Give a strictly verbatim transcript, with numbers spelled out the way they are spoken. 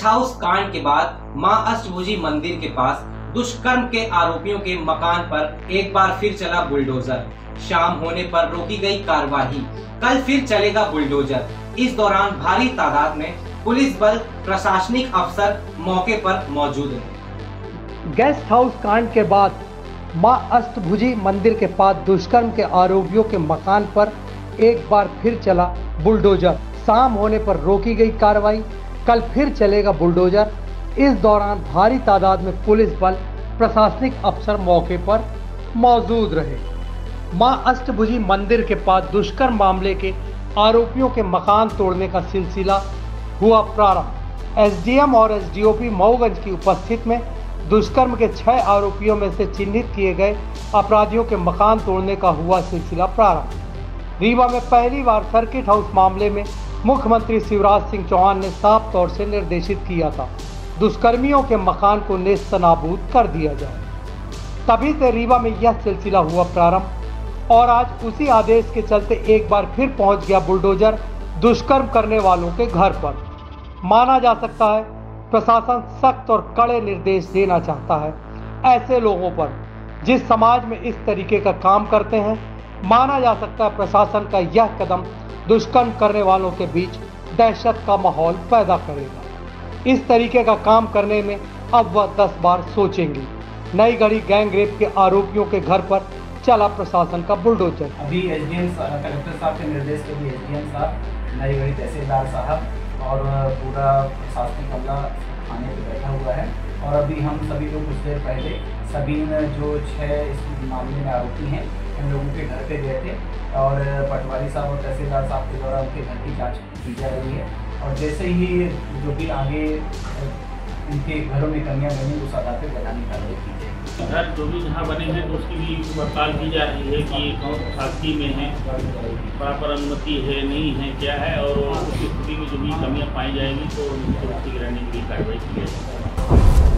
House कांड के बाद मां अष्टभुजी मंदिर के पास दुष्कर्म के आरोपियों के मकान पर एक बार फिर चला बुलडोजर। शाम होने पर रोकी गई कार्रवाई, कल फिर चलेगा बुलडोजर। इस दौरान भारी तादाद में पुलिस बल, प्रशासनिक अफसर मौके पर मौजूद रहे। गेस्ट हाउस कांड के बाद मां अष्टभुजी मंदिर के पास दुष्कर्म के आरोपियों के मकान पर एक बार फिर चला बुलडोजर। शाम होने पर रोकी गई कार्रवाई, कल फिर चलेगा बुलडोजर। इस दौरान भारी तादाद में पुलिस बल, प्रशासनिक अफसर मौके पर मौजूद रहे। मां अष्टभुजी मंदिर के पास दुष्कर्म मामले के आरोपियों के मकान तोड़ने का सिलसिला हुआ प्रारंभ। एसडीएम और एसडीओपी मऊगंज की उपस्थिति में दुष्कर्म के छह आरोपियों में से चिन्हित किए गए अपराधियों के मकान तोड़ने का हुआ सिलसिला प्रारंभ। रीवा में पहली बार सर्किट हाउस मामले में मुख्यमंत्री शिवराज सिंह चौहान ने साफ तौर से निर्देशित किया था, दुष्कर्मियों के मकान को नेस्तनाबूद कर दिया जाए। तभी से रीवा में यह सिलसिला हुआ प्रारंभ और आज उसी आदेश के चलते एक बार फिर पहुंच गया बुलडोजर दुष्कर्म करने वालों के घर पर। माना जा सकता है प्रशासन सख्त और कड़े निर्देश देना चाहता है ऐसे लोगों पर जिस समाज में इस तरीके का काम करते हैं। माना जा सकता है प्रशासन का यह कदम दुष्कर्म करने वालों के बीच दहशत का माहौल पैदा करेगा। इस तरीके का काम करने में अब वह दस बार सोचेंगे। नई गढ़ी गैंग रेप के आरोपियों के घर पर चला प्रशासन का बुलडोजर। अभी एसडीएम कलेक्टर साहब के निर्देश पे भी एसडीएम साहब, नई गढ़ी तहसीलदार साहब और पूरा प्रशासनिक अमला थाने पे बैठा हुआ है। और अभी हम सभी लोग कुछ देर पहले सभी जो छः इस मामले में आरोपी हैं उन लोगों के घर पे गए थे और पटवारी साहब और तहसीलदार साहब के द्वारा उनके घर की जांच की जा रही है। और जैसे ही जो भी आगे इनके घरों में कमियां बनी उस आधार पर बनाने की कार्रवाई की जाएगी। घर जो भी जहाँ बने हैं तो उसकी भी पड़ताल की जा रही है कि कौन शास्त्री में है, प्रॉपर अनुमति है नहीं है क्या है, और उस स्थिति में जो भी कमियाँ पाई जाएंगी तो उसकी गिराने की कार्रवाई की जाएगी।